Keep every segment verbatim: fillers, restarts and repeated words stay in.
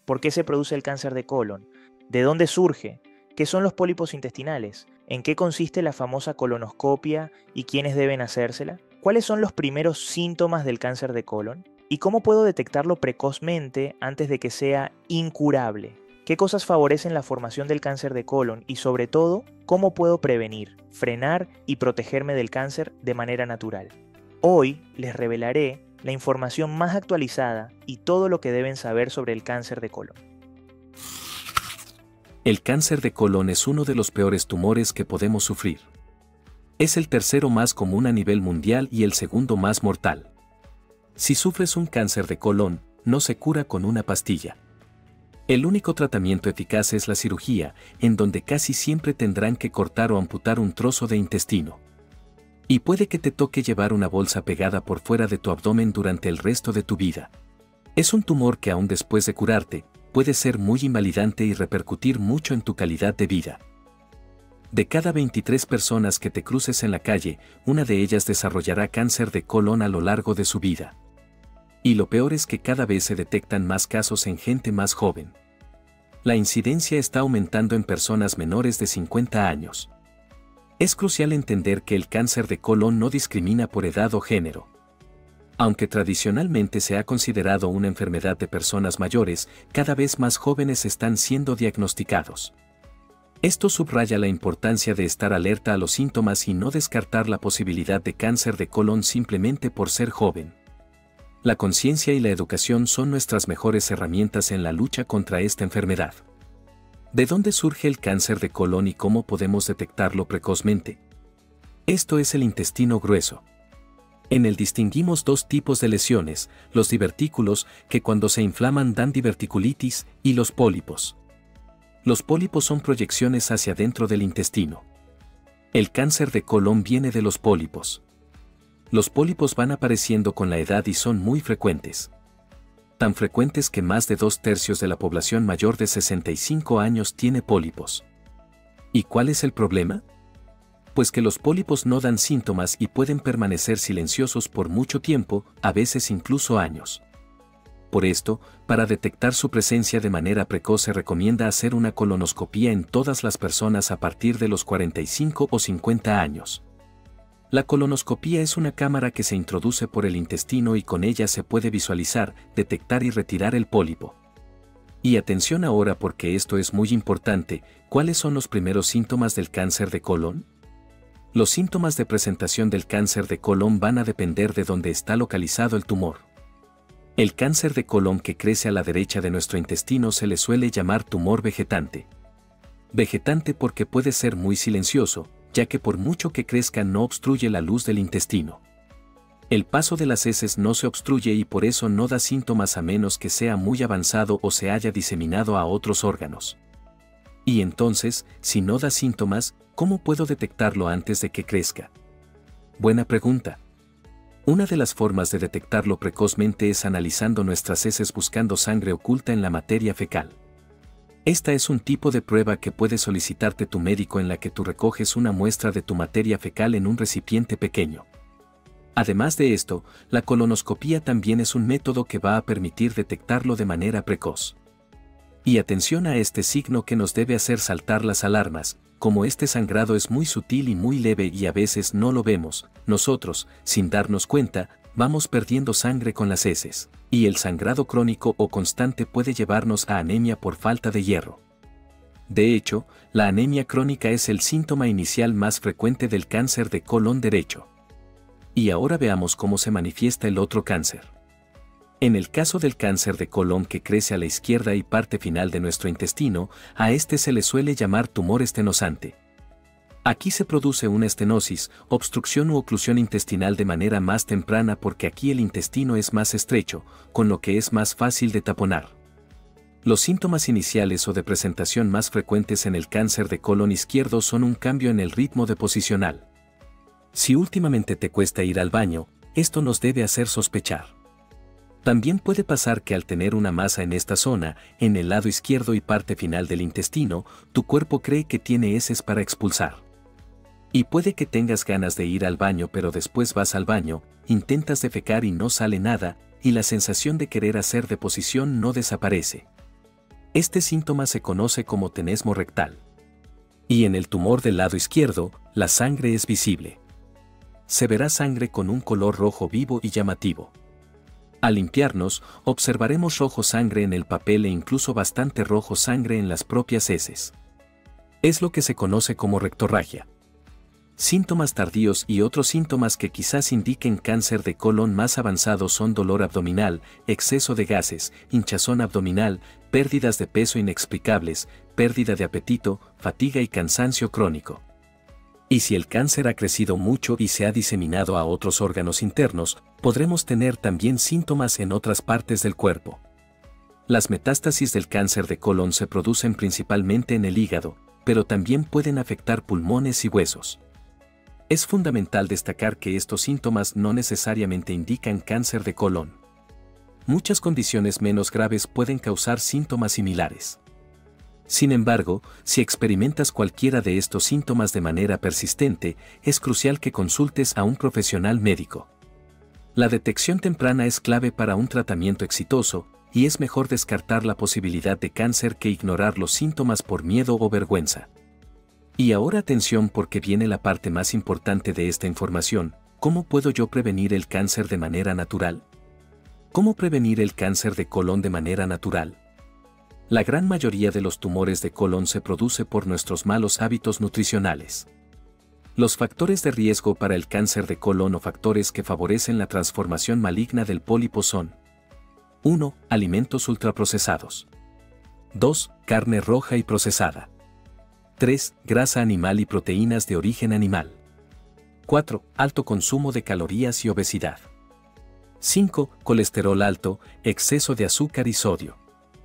¿Por qué se produce el cáncer de colon? ¿De dónde surge? ¿Qué son los pólipos intestinales? ¿En qué consiste la famosa colonoscopia y quiénes deben hacérsela? ¿Cuáles son los primeros síntomas del cáncer de colon? ¿Y cómo puedo detectarlo precozmente antes de que sea incurable? ¿Qué cosas favorecen la formación del cáncer de colon? Y sobre todo, ¿cómo puedo prevenir, frenar y protegerme del cáncer de manera natural? Hoy les revelaré la información más actualizada y todo lo que deben saber sobre el cáncer de colon. El cáncer de colon es uno de los peores tumores que podemos sufrir. Es el tercero más común a nivel mundial y el segundo más mortal. Si sufres un cáncer de colon, no se cura con una pastilla. El único tratamiento eficaz es la cirugía, en donde casi siempre tendrán que cortar o amputar un trozo de intestino. Y puede que te toque llevar una bolsa pegada por fuera de tu abdomen durante el resto de tu vida. Es un tumor que aún después de curarte, puede ser muy invalidante y repercutir mucho en tu calidad de vida. De cada veintitrés personas que te cruces en la calle, una de ellas desarrollará cáncer de colon a lo largo de su vida. Y lo peor es que cada vez se detectan más casos en gente más joven. La incidencia está aumentando en personas menores de cincuenta años. Es crucial entender que el cáncer de colon no discrimina por edad o género. Aunque tradicionalmente se ha considerado una enfermedad de personas mayores, cada vez más jóvenes están siendo diagnosticados. Esto subraya la importancia de estar alerta a los síntomas y no descartar la posibilidad de cáncer de colon simplemente por ser joven. La conciencia y la educación son nuestras mejores herramientas en la lucha contra esta enfermedad. ¿De dónde surge el cáncer de colon y cómo podemos detectarlo precozmente? Esto es el intestino grueso. En él distinguimos dos tipos de lesiones, los divertículos, que cuando se inflaman dan diverticulitis, y los pólipos. Los pólipos son proyecciones hacia dentro del intestino. El cáncer de colon viene de los pólipos. Los pólipos van apareciendo con la edad y son muy frecuentes. Tan frecuentes que más de dos tercios de la población mayor de sesenta y cinco años tiene pólipos. ¿Y cuál es el problema? Pues que los pólipos no dan síntomas y pueden permanecer silenciosos por mucho tiempo, a veces incluso años. Por esto, para detectar su presencia de manera precoz se recomienda hacer una colonoscopia en todas las personas a partir de los cuarenta y cinco o cincuenta años. La colonoscopia es una cámara que se introduce por el intestino y con ella se puede visualizar, detectar y retirar el pólipo. Y atención ahora porque esto es muy importante, ¿cuáles son los primeros síntomas del cáncer de colon? Los síntomas de presentación del cáncer de colon van a depender de dónde está localizado el tumor. El cáncer de colon que crece a la derecha de nuestro intestino se le suele llamar tumor vegetante. Vegetante porque puede ser muy silencioso, ya que por mucho que crezca no obstruye la luz del intestino. El paso de las heces no se obstruye y por eso no da síntomas a menos que sea muy avanzado o se haya diseminado a otros órganos. Y entonces, si no da síntomas, ¿cómo puedo detectarlo antes de que crezca? Buena pregunta. Una de las formas de detectarlo precozmente es analizando nuestras heces buscando sangre oculta en la materia fecal. Esta es un tipo de prueba que puede solicitarte tu médico en la que tú recoges una muestra de tu materia fecal en un recipiente pequeño. Además de esto, la colonoscopia también es un método que va a permitir detectarlo de manera precoz. Y atención a este signo que nos debe hacer saltar las alarmas, como este sangrado es muy sutil y muy leve y a veces no lo vemos, nosotros, sin darnos cuenta, vamos perdiendo sangre con las heces, y el sangrado crónico o constante puede llevarnos a anemia por falta de hierro. De hecho, la anemia crónica es el síntoma inicial más frecuente del cáncer de colon derecho. Y ahora veamos cómo se manifiesta el otro cáncer. En el caso del cáncer de colon que crece a la izquierda y parte final de nuestro intestino, a este se le suele llamar tumor estenosante. Aquí se produce una estenosis, obstrucción u oclusión intestinal de manera más temprana porque aquí el intestino es más estrecho, con lo que es más fácil de taponar. Los síntomas iniciales o de presentación más frecuentes en el cáncer de colon izquierdo son un cambio en el ritmo deposicional. Si últimamente te cuesta ir al baño, esto nos debe hacer sospechar. También puede pasar que al tener una masa en esta zona, en el lado izquierdo y parte final del intestino, tu cuerpo cree que tiene heces para expulsar. Y puede que tengas ganas de ir al baño pero después vas al baño, intentas defecar y no sale nada, y la sensación de querer hacer deposición no desaparece. Este síntoma se conoce como tenesmo rectal. Y en el tumor del lado izquierdo, la sangre es visible. Se verá sangre con un color rojo vivo y llamativo. Al limpiarnos, observaremos rojo sangre en el papel e incluso bastante rojo sangre en las propias heces. Es lo que se conoce como rectorragia. Síntomas tardíos y otros síntomas que quizás indiquen cáncer de colon más avanzado son dolor abdominal, exceso de gases, hinchazón abdominal, pérdidas de peso inexplicables, pérdida de apetito, fatiga y cansancio crónico. Y si el cáncer ha crecido mucho y se ha diseminado a otros órganos internos, podremos tener también síntomas en otras partes del cuerpo. Las metástasis del cáncer de colon se producen principalmente en el hígado, pero también pueden afectar pulmones y huesos. Es fundamental destacar que estos síntomas no necesariamente indican cáncer de colon. Muchas condiciones menos graves pueden causar síntomas similares. Sin embargo, si experimentas cualquiera de estos síntomas de manera persistente, es crucial que consultes a un profesional médico. La detección temprana es clave para un tratamiento exitoso, y es mejor descartar la posibilidad de cáncer que ignorar los síntomas por miedo o vergüenza. Y ahora atención porque viene la parte más importante de esta información: ¿cómo puedo yo prevenir el cáncer de manera natural? ¿Cómo prevenir el cáncer de colon de manera natural? La gran mayoría de los tumores de colon se produce por nuestros malos hábitos nutricionales. Los factores de riesgo para el cáncer de colon o factores que favorecen la transformación maligna del pólipo son: uno. Alimentos ultraprocesados. dos. Carne roja y procesada. tres. Grasa animal y proteínas de origen animal. cuatro. Alto consumo de calorías y obesidad. cinco. Colesterol alto, exceso de azúcar y sodio.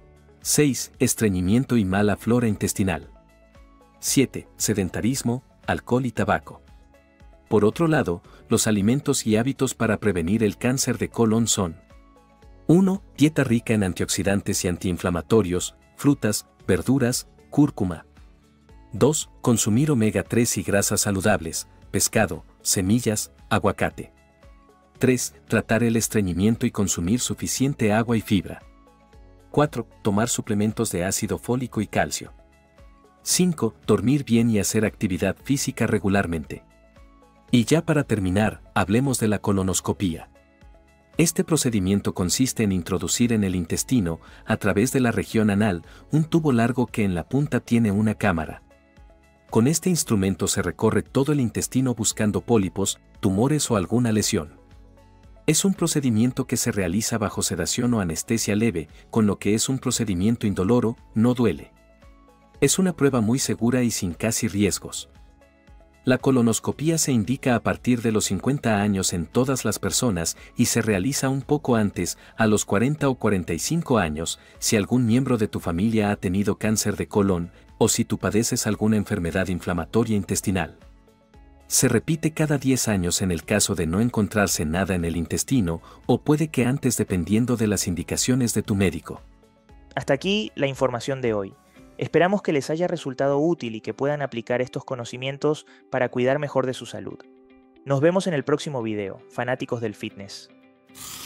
seis. Estreñimiento y mala flora intestinal. siete. Sedentarismo, alcohol y tabaco. Por otro lado, los alimentos y hábitos para prevenir el cáncer de colon son: uno. Dieta rica en antioxidantes y antiinflamatorios, frutas, verduras, cúrcuma. dos. Consumir omega tres y grasas saludables, pescado, semillas, aguacate. tres. Tratar el estreñimiento y consumir suficiente agua y fibra. cuatro. Tomar suplementos de ácido fólico y calcio. cinco. Dormir bien y hacer actividad física regularmente. Y ya para terminar, hablemos de la colonoscopía. Este procedimiento consiste en introducir en el intestino, a través de la región anal, un tubo largo que en la punta tiene una cámara. Con este instrumento se recorre todo el intestino buscando pólipos, tumores o alguna lesión. Es un procedimiento que se realiza bajo sedación o anestesia leve, con lo que es un procedimiento indoloro, no duele. Es una prueba muy segura y sin casi riesgos. La colonoscopía se indica a partir de los cincuenta años en todas las personas y se realiza un poco antes, a los cuarenta o cuarenta y cinco años, si algún miembro de tu familia ha tenido cáncer de colon, o si tú padeces alguna enfermedad inflamatoria intestinal. Se repite cada diez años en el caso de no encontrarse nada en el intestino, o puede que antes dependiendo de las indicaciones de tu médico. Hasta aquí la información de hoy. Esperamos que les haya resultado útil y que puedan aplicar estos conocimientos para cuidar mejor de su salud. Nos vemos en el próximo video, fanáticos del fitness.